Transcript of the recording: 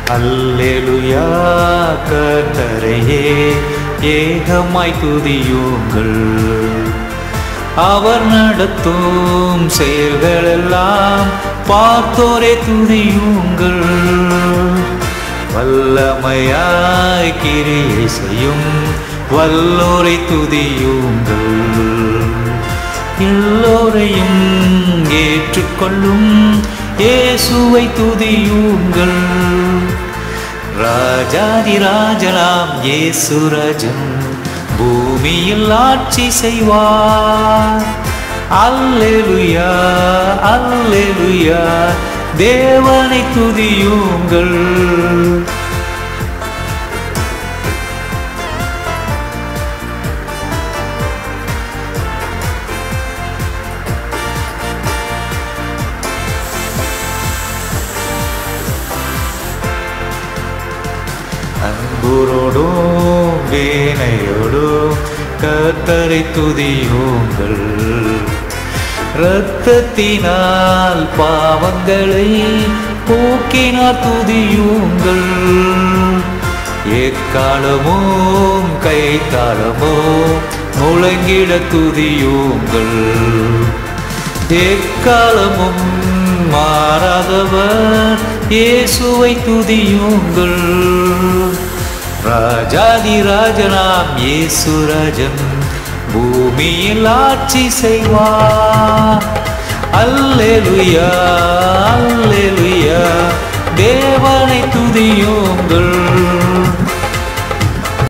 அல்லேலூயா கர்த்தரையே ஏகமாய் துதியுங்கள். அவர் நடத்தும் செயல்களெல்லாம் பார்த்தோரே துதியுங்கள். வல்லமையாய் கிரியை செய்யும் வல்லோரை துதியுங்கள். எல்லோரையும் ஏற்றுக்கொள்ளும் இயேசுவை துதியுங்கள். ராஜாதி ராஜனாம் இயேசு ராஜன் பூமியில் ஆட்சி செய்வார். அல்லேலூயா அல்லேலூயா தேவனை துதியுங்கள். அன்புரோடும் வேனையோடும் கர்த்தரை துதியுங்கள். இரத்தத்தினால் பாவங்களை போக்கினார் துதியுங்கள். எக்காலமும் கைத்தாளமும் முழங்கிட துதியுங்கள். எக்காலமும் மாறாதவர் இயேசுவை துதியுங்கள். ராஜாதி ராஜனாம் இயேசு ராஜன் பூமியில் ஆட்சி செய்வார். அல்லேலூயா அல்லேலூயா தேவனை துதியுங்கள்.